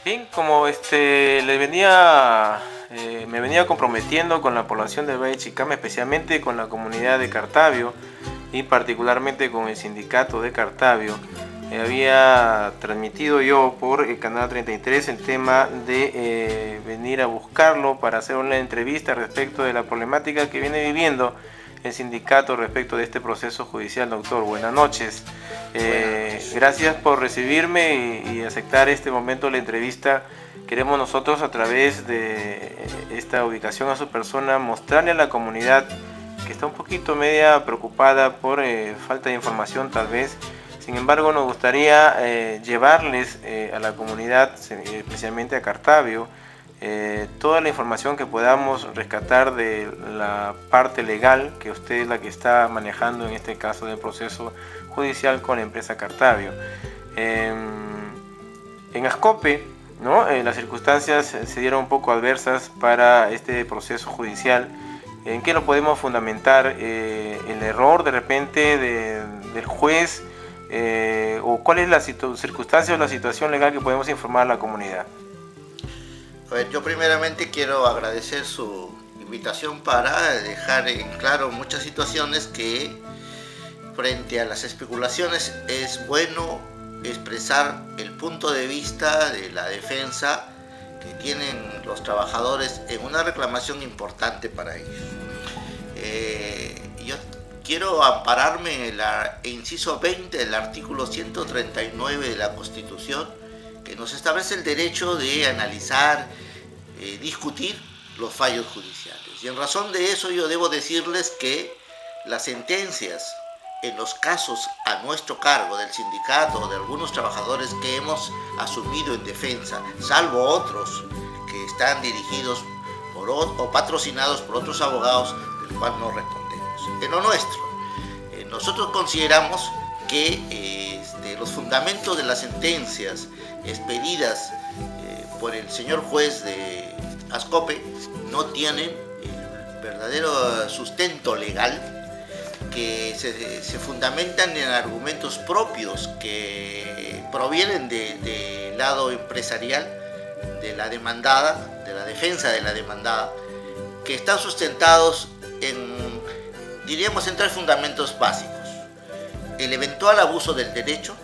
Bien, como me venía comprometiendo con la población del Valle de Chicama, especialmente con la comunidad de Cartavio y particularmente con el sindicato de Cartavio, había transmitido yo por el canal 33 el tema de venir a buscarlo para hacer una entrevista respecto de la problemática que viene viviendo el sindicato respecto de este proceso judicial. Doctor, buenas noches. Gracias por recibirme y aceptar este momento de la entrevista. Queremos nosotros, a través de esta ubicación a su persona, mostrarle a la comunidad que está un poquito media preocupada por falta de información tal vez. Sin embargo, nos gustaría llevarles a la comunidad, especialmente a Cartavio, toda la información que podamos rescatar de la parte legal, que usted es la que está manejando en este caso del proceso judicial con la empresa Cartavio. En Ascope, ¿no? Las circunstancias se dieron un poco adversas para este proceso judicial. ¿En qué lo podemos fundamentar? ¿El error de repente del juez? ¿O cuál es la circunstancia o la situación legal que podemos informar a la comunidad? A ver, yo primeramente quiero agradecer su invitación para dejar en claro muchas situaciones que, frente a las especulaciones, es bueno expresar el punto de vista de la defensa que tienen los trabajadores en una reclamación importante para ellos. Yo quiero ampararme en el inciso 20 del artículo 139 de la Constitución, que nos establece el derecho de analizar, discutir los fallos judiciales. Y en razón de eso yo debo decirles que las sentencias en los casos a nuestro cargo del sindicato o de algunos trabajadores que hemos asumido en defensa, salvo otros que están dirigidos o patrocinados por otros abogados, del cual no respondemos. En lo nuestro, nosotros consideramos que los fundamentos de las sentencias expedidas por el señor juez de Ascope no tienen el verdadero sustento legal, que se fundamentan en argumentos propios que provienen del lado empresarial de la demandada, de la defensa de la demandada, que están sustentados diríamos, en tres fundamentos básicos: el eventual abuso del derecho,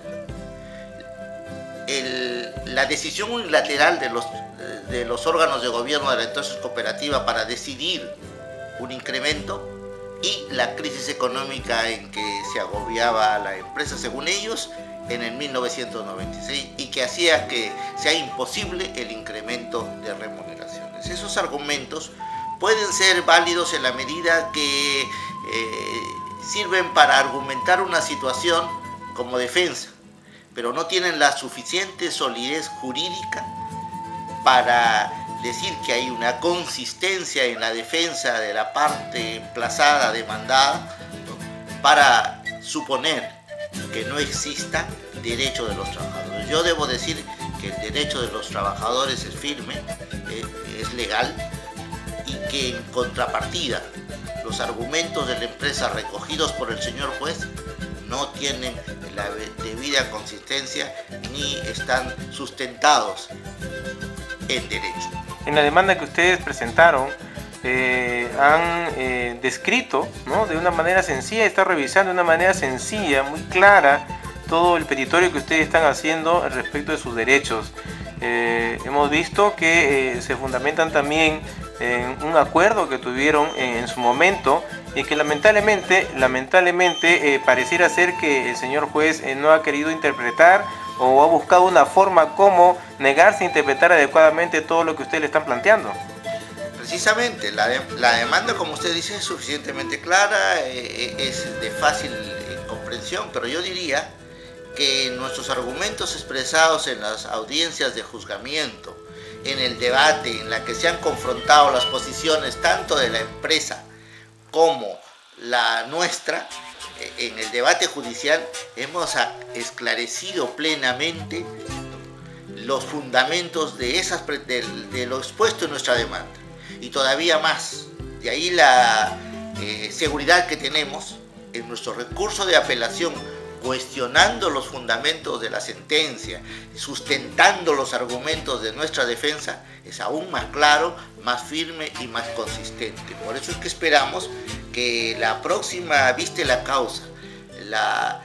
la decisión unilateral de los órganos de gobierno de la entonces cooperativa para decidir un incremento, y la crisis económica en que se agobiaba la empresa, según ellos, en el 1996, y que hacía que sea imposible el incremento de remuneraciones. Esos argumentos pueden ser válidos en la medida que sirven para argumentar una situación como defensa, pero no tienen la suficiente solidez jurídica para decir que hay una consistencia en la defensa de la parte emplazada, demandada, ¿no?, para suponer que no exista derecho de los trabajadores. Yo debo decir que el derecho de los trabajadores es firme, es legal, y que en contrapartida los argumentos de la empresa recogidos por el señor juez no tienen la debida consistencia ni están sustentados en derecho. En la demanda que ustedes presentaron, han descrito, ¿no?, de una manera sencilla, está revisando de una manera sencilla, muy clara, todo el petitorio que ustedes están haciendo respecto de sus derechos. Hemos visto que se fundamentan también en un acuerdo que tuvieron en su momento, y que lamentablemente pareciera ser que el señor juez no ha querido interpretar o ha buscado una forma como negarse a interpretar adecuadamente todo lo que ustedes le están planteando. Precisamente, la demanda, como usted dice, es suficientemente clara, es de fácil comprensión, pero yo diría que nuestros argumentos expresados en las audiencias de juzgamiento, en el debate en la que se han confrontado las posiciones tanto de la empresa como la nuestra, en el debate judicial hemos esclarecido plenamente los fundamentos de lo expuesto en nuestra demanda, y todavía más. De ahí la seguridad que tenemos en nuestro recurso de apelación cuestionando los fundamentos de la sentencia, sustentando los argumentos de nuestra defensa, es aún más claro, más firme y más consistente. Por eso es que esperamos que la próxima vista de la causa, la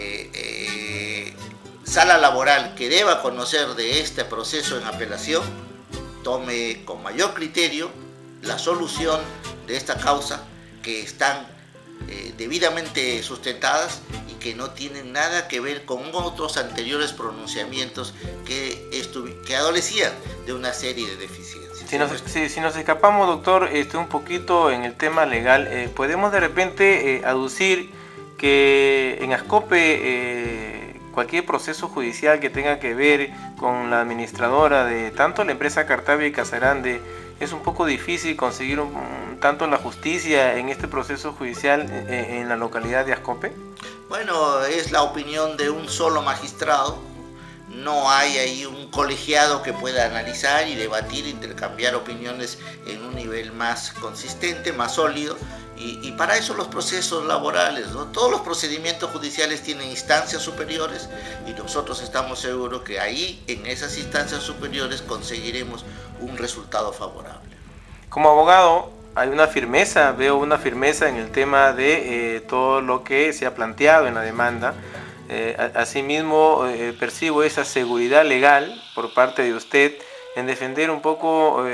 sala laboral que deba conocer de este proceso en apelación, tome con mayor criterio la solución de esta causa, que están debidamente sustentadas y que no tienen nada que ver con otros anteriores pronunciamientos que adolecían de una serie de deficiencias. Si nos escapamos, doctor, un poquito en el tema legal, podemos de repente aducir que en Ascope cualquier proceso judicial que tenga que ver con la administradora de tanto la empresa Cartabia y Casagrande, es un poco difícil conseguir tanto la justicia en este proceso judicial en la localidad de Ascope. Bueno, es la opinión de un solo magistrado. No hay ahí un colegiado que pueda analizar y debatir, intercambiar opiniones en un nivel más consistente, más sólido. Y para eso los procesos laborales, ¿no? Todos los procedimientos judiciales tienen instancias superiores y nosotros estamos seguros que ahí, en esas instancias superiores, conseguiremos un resultado favorable. Como abogado, hay una firmeza, veo una firmeza en el tema de todo lo que se ha planteado en la demanda. Asimismo, percibo esa seguridad legal por parte de usted en defender un poco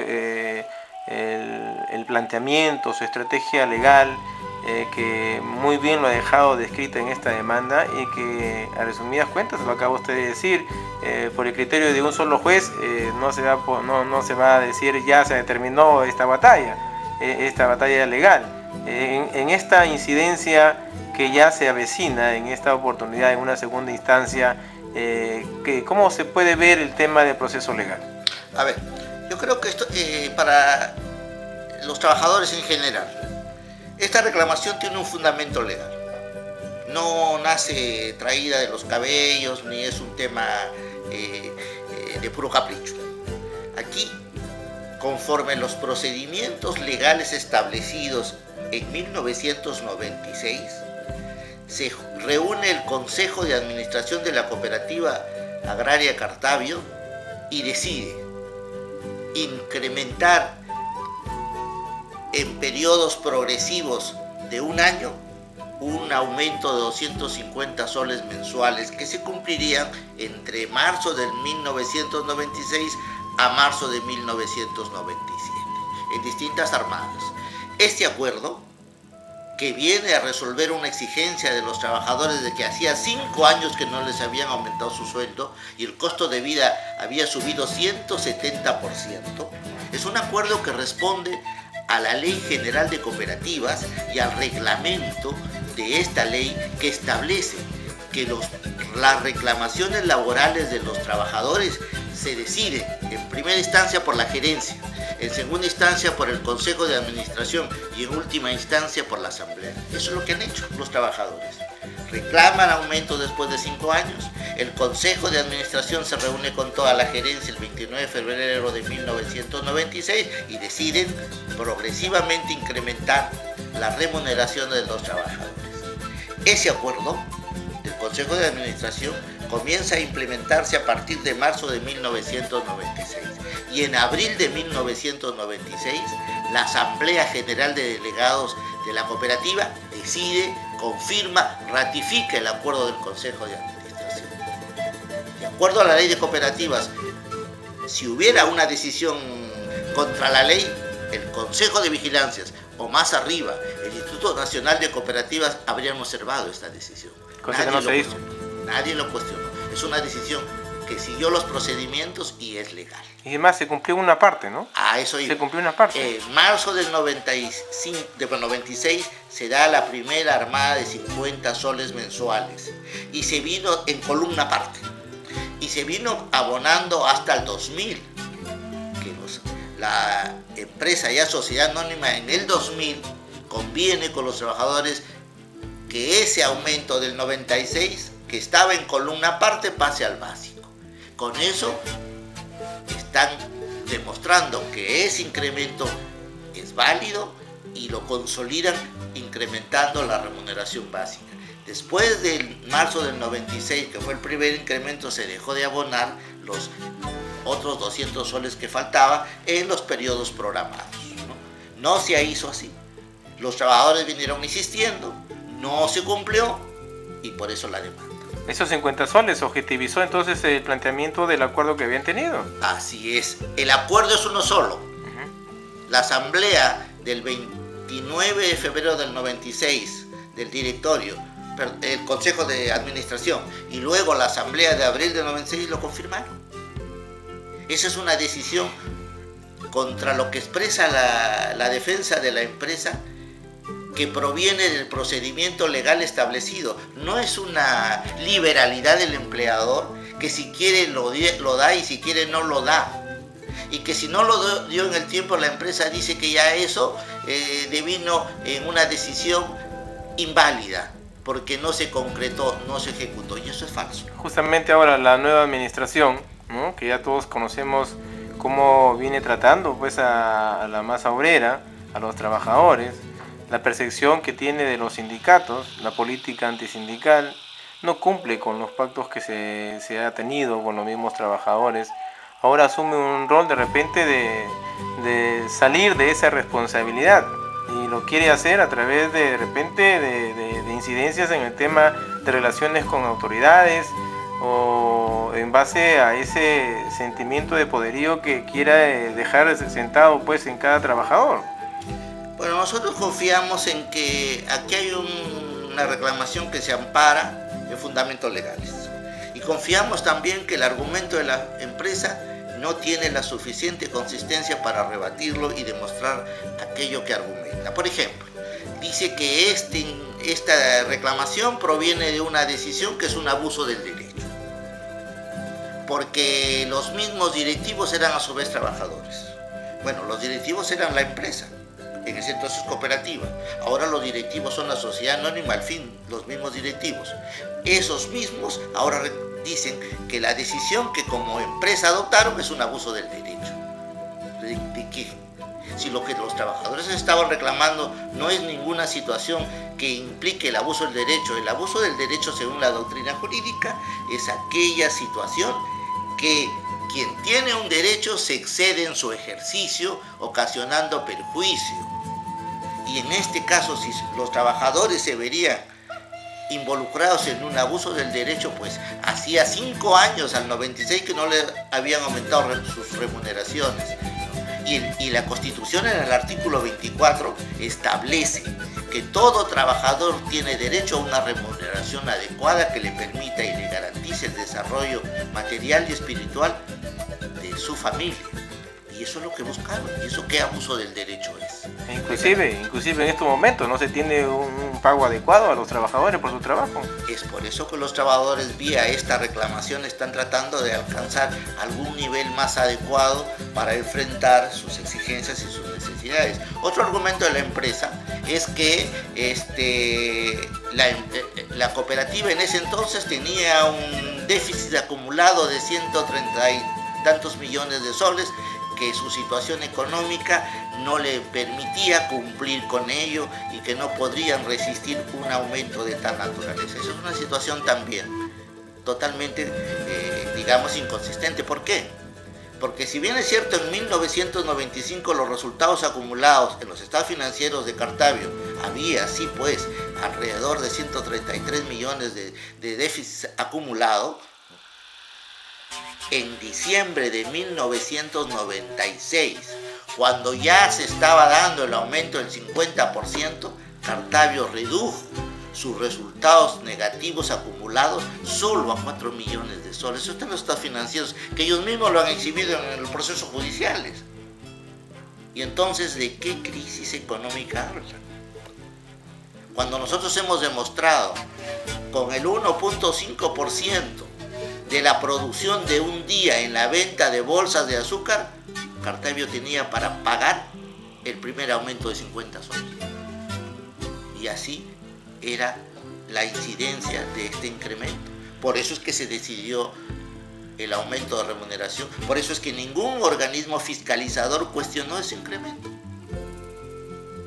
el planteamiento, su estrategia legal, que muy bien lo ha dejado descrita en esta demanda y que, a resumidas cuentas, lo acaba usted de decir, por el criterio de un solo juez no se va a decir ya se determinó esta batalla legal. En esta incidencia que ya se avecina en esta oportunidad en una segunda instancia, ¿cómo se puede ver el tema del proceso legal? A ver, yo creo que esto para los trabajadores en general, esta reclamación tiene un fundamento legal. No nace traída de los cabellos ni es un tema de puro capricho. Aquí, conforme los procedimientos legales establecidos en 1996, se reúne el Consejo de Administración de la Cooperativa Agraria Cartabio y decide incrementar en periodos progresivos de un año un aumento de 250 soles mensuales que se cumplirían entre marzo de 1996 a marzo de 1997 en distintas armadas. Este acuerdo, que viene a resolver una exigencia de los trabajadores de que hacía 5 años que no les habían aumentado su sueldo y el costo de vida había subido 170%, es un acuerdo que responde a la Ley General de Cooperativas y al reglamento de esta ley, que establece que las reclamaciones laborales de los trabajadores se deciden en primera instancia por la gerencia, en segunda instancia por el Consejo de Administración y en última instancia por la Asamblea. Eso es lo que han hecho los trabajadores. Reclaman aumento después de 5 años. El Consejo de Administración se reúne con toda la gerencia el 29 de febrero de 1996 y deciden progresivamente incrementar la remuneración de los trabajadores. Ese acuerdo del Consejo de Administración comienza a implementarse a partir de marzo de 1996 y en abril de 1996 la Asamblea General de Delegados de la cooperativa decide, confirma, ratifica el acuerdo del Consejo de Administración. De acuerdo a la ley de cooperativas, si hubiera una decisión contra la ley, el Consejo de Vigilancias o más arriba, el Instituto Nacional de Cooperativas habrían observado esta decisión. Cosa que no se hizo. Nadie lo cuestionó. Es una decisión que siguió los procedimientos y es legal. Y además se cumplió una parte, ¿no? Eso iba. Se cumplió una parte. En marzo del 96 se da la primera armada de 50 soles mensuales y se vino en columna aparte. Y se vino abonando hasta el 2000, que la empresa ya sociedad anónima en el 2000 conviene con los trabajadores que ese aumento del 96 que estaba en columna aparte pase al básico. Con eso están demostrando que ese incremento es válido y lo consolidan incrementando la remuneración básica. Después del marzo del 96, que fue el primer incremento, se dejó de abonar los otros 200 soles que faltaban en los periodos programados. No se hizo así. Los trabajadores vinieron insistiendo, no se cumplió y por eso la demanda. Esos 50 soles objetivizó entonces el planteamiento del acuerdo que habían tenido. Así es. El acuerdo es uno solo. La asamblea del 29 de febrero del 96 del directorio, el consejo de administración, y luego la asamblea de abril del 96 lo confirmaron. Esa es una decisión contra lo que expresa la defensa de la empresa, que proviene del procedimiento legal establecido. No es una liberalidad del empleador, que si quiere lo da y si quiere no lo da. Y que si no lo dio en el tiempo, la empresa dice que ya eso devino en una decisión inválida, porque no se concretó, no se ejecutó, y eso es falso. Justamente ahora la nueva administración, ¿no?, que ya todos conocemos cómo viene tratando pues a la masa obrera, a los trabajadores, la percepción que tiene de los sindicatos, la política antisindical, no cumple con los pactos que se ha tenido con los mismos trabajadores. Ahora asume un rol de repente de salir de esa responsabilidad, y lo quiere hacer a través de repente de incidencias en el tema de relaciones con autoridades, o en base a ese sentimiento de poderío que quiera dejar sentado pues en cada trabajador. Bueno, nosotros confiamos en que aquí hay una reclamación que se ampara en fundamentos legales, y confiamos también que el argumento de la empresa no tiene la suficiente consistencia para rebatirlo y demostrar aquello que argumenta. Por ejemplo, dice que esta reclamación proviene de una decisión que es un abuso del derecho, porque los mismos directivos eran a su vez trabajadores. Bueno, los directivos eran la empresa, en ese entonces cooperativa. Ahora los directivos son la sociedad anónima, al fin, los mismos directivos. Esos mismos ahora dicen que la decisión que como empresa adoptaron es un abuso del derecho. ¿De qué? Si lo que los trabajadores estaban reclamando no es ninguna situación que implique el abuso del derecho. El abuso del derecho, según la doctrina jurídica, es aquella situación que quien tiene un derecho se excede en su ejercicio, ocasionando perjuicio. Y en este caso, si los trabajadores se verían involucrados en un abuso del derecho, pues hacía 5 años, al 96, que no le habían aumentado sus remuneraciones. Y la Constitución, en el artículo 24, establece que todo trabajador tiene derecho a una remuneración adecuada que le permita y le garantice el desarrollo material y espiritual de su familia. Y eso es lo que buscaron. ¿Y eso qué abuso del derecho es? Inclusive en estos momentos no se tiene un pago adecuado a los trabajadores por su trabajo. Es por eso que los trabajadores, vía esta reclamación, están tratando de alcanzar algún nivel más adecuado para enfrentar sus exigencias y sus necesidades. Otro argumento de la empresa es que la cooperativa en ese entonces tenía un déficit acumulado de 130 y tantos millones de soles, que su situación económica no le permitía cumplir con ello y que no podrían resistir un aumento de tal naturaleza. Esa es una situación también totalmente, digamos, inconsistente. ¿Por qué? Porque si bien es cierto, en 1995 los resultados acumulados en los estados financieros de Cartabio había, sí pues, alrededor de 133 millones de déficit acumulado, en diciembre de 1996, cuando ya se estaba dando el aumento del 50%, Cartabio redujo sus resultados negativos acumulados solo a 4 millones de soles. Eso está en los estados financieros, que ellos mismos lo han exhibido en los procesos judiciales. Y entonces, ¿de qué crisis económica hablan? Cuando nosotros hemos demostrado con el 1.5% de la producción de un día en la venta de bolsas de azúcar, Cartabio tenía para pagar el primer aumento de 50 soles. Y así era la incidencia de este incremento. Por eso es que se decidió el aumento de remuneración. Por eso es que ningún organismo fiscalizador cuestionó ese incremento.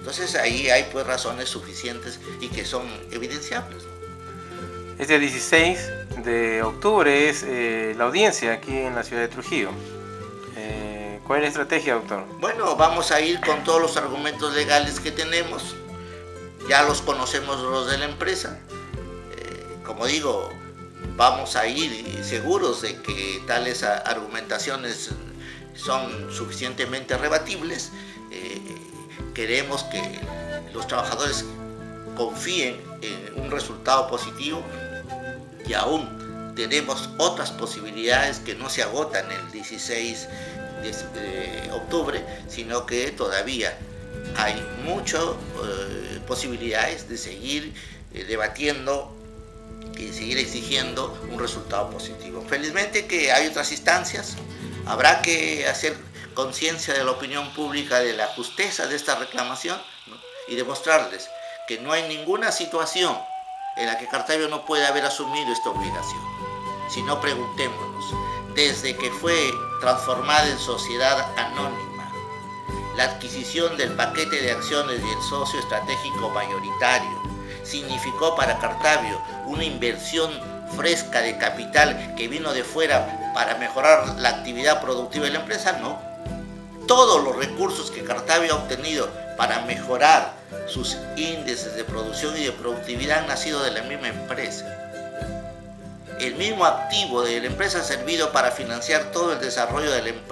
Entonces ahí hay pues razones suficientes y que son evidenciables. Este 16 de octubre es la audiencia aquí en la ciudad de Trujillo. ¿Cuál es la estrategia, doctor? Bueno, vamos a ir con todos los argumentos legales que tenemos. Ya los conocemos los de la empresa. Como digo, vamos a ir seguros de que tales argumentaciones son suficientemente rebatibles. Queremos que los trabajadores confíen en un resultado positivo y aún tenemos otras posibilidades que no se agotan el 16 de octubre, sino que todavía hay muchas posibilidades de seguir debatiendo y seguir exigiendo un resultado positivo. Felizmente que hay otras instancias, habrá que hacer conciencia de la opinión pública de la justeza de esta reclamación, ¿no? Y demostrarles que no hay ninguna situación en la que Cartabio no pueda haber asumido esta obligación. Si no, preguntémonos, desde que fue transformada en sociedad anónima, la adquisición del paquete de acciones y el socio estratégico mayoritario significó para Cartabio una inversión fresca de capital que vino de fuera para mejorar la actividad productiva de la empresa. No. Todos los recursos que Cartabio ha obtenido para mejorar sus índices de producción y de productividad han nacido de la misma empresa. El mismo activo de la empresa ha servido para financiar todo el desarrollo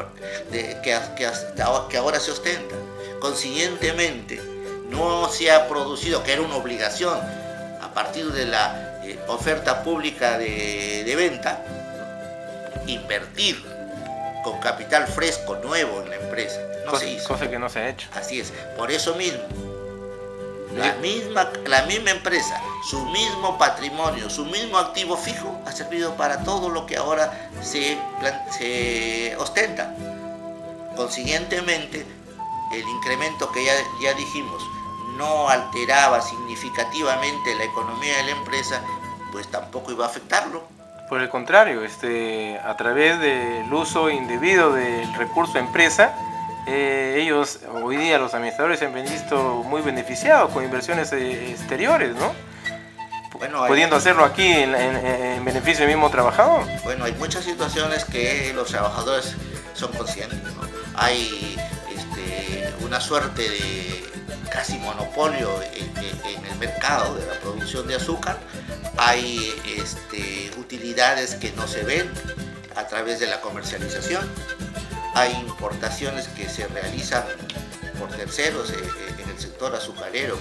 que ahora se ostenta. Consiguientemente, no se ha producido, que era una obligación a partir de la oferta pública de venta, invertir con capital fresco, nuevo en la empresa. No se hizo. Cosa que no se ha hecho. Así es. Por eso mismo, la misma empresa, su mismo patrimonio, su mismo activo fijo ha servido para todo lo que ahora se ostenta. Consiguientemente, el incremento que ya dijimos no alteraba significativamente la economía de la empresa, pues tampoco iba a afectarlo. Por el contrario, a través del uso indebido del recurso empresa, ellos hoy día, los administradores, se han visto muy beneficiados con inversiones exteriores, ¿no? Bueno, pudiendo hacerlo aquí en beneficio del mismo trabajador. Bueno, hay muchas situaciones que los trabajadores son conscientes, ¿no? Hay una suerte de casi monopolio en el mercado de la producción de azúcar. Hay utilidades que no se ven a través de la comercialización. Hay importaciones que se realizan por terceros en el sector azucarero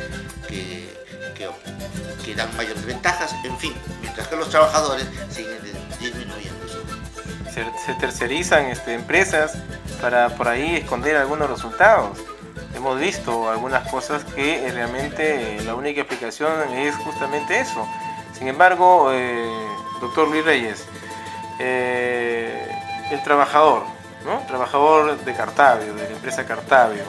que dan mayores ventajas. En fin, mientras que los trabajadores siguen disminuyendo. Se tercerizan empresas para por ahí esconder algunos resultados. Hemos visto algunas cosas que realmente la única explicación es justamente eso. Sin embargo, doctor Luis Reyes, el trabajador, ¿no? Trabajador de Cartabio, de la empresa Cartabio,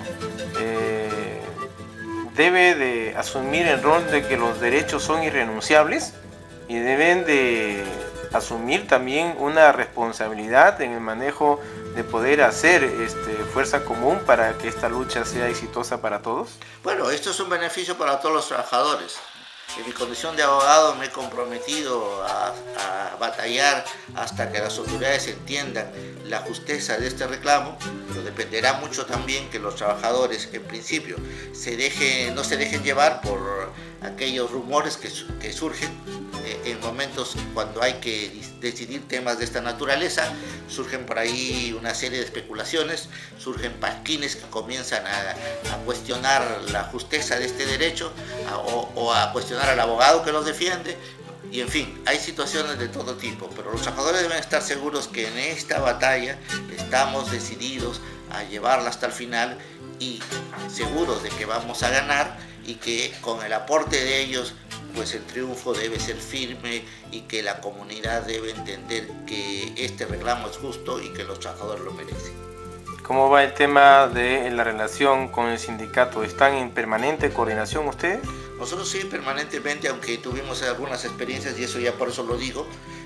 debe de asumir el rol de que los derechos son irrenunciables y deben de asumir también una responsabilidad en el manejo de poder hacer fuerza común para que esta lucha sea exitosa para todos. Bueno, esto es un beneficio para todos los trabajadores. En mi condición de abogado me he comprometido a batallar hasta que las autoridades entiendan la justeza de este reclamo, pero dependerá mucho también que los trabajadores, en principio, no se dejen llevar por aquellos rumores que surgen en momentos cuando hay que decidir temas de esta naturaleza. Surgen por ahí una serie de especulaciones, surgen pasquines que comienzan a cuestionar la justeza de este derecho o a cuestionar al abogado que los defiende. Y en fin, hay situaciones de todo tipo, pero los trabajadores deben estar seguros que en esta batalla estamos decididos a llevarla hasta el final y seguros de que vamos a ganar y que con el aporte de ellos pues el triunfo debe ser firme y que la comunidad debe entender que este reclamo es justo y que los trabajadores lo merecen. ¿Cómo va el tema de la relación con el sindicato? ¿Están en permanente coordinación ustedes? Nosotros sí, permanentemente, aunque tuvimos algunas experiencias, y eso ya por eso lo digo,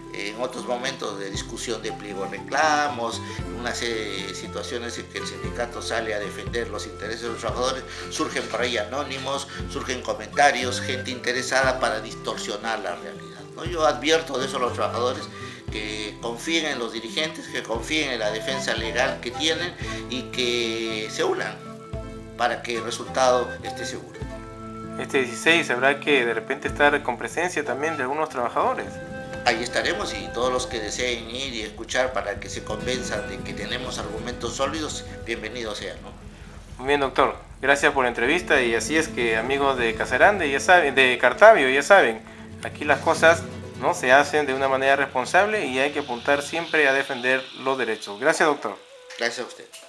en otros momentos de discusión de pliego de reclamos, una serie de situaciones en que el sindicato sale a defender los intereses de los trabajadores, surgen por ahí anónimos, surgen comentarios, gente interesada para distorsionar la realidad, ¿no? Yo advierto de eso a los trabajadores, que confíen en los dirigentes, que confíen en la defensa legal que tienen y que se unan para que el resultado esté seguro. Este 16 habrá que de repente estar con presencia también de algunos trabajadores. Ahí estaremos, y todos los que deseen ir y escuchar para que se convenzan de que tenemos argumentos sólidos, bienvenidos sean, ¿no? Muy bien, doctor. Gracias por la entrevista, y así es que, amigos de Caserande, ya saben, de Cartavio, ya saben, aquí las cosas no se hacen de una manera responsable y hay que apuntar siempre a defender los derechos. Gracias, doctor. Gracias a usted.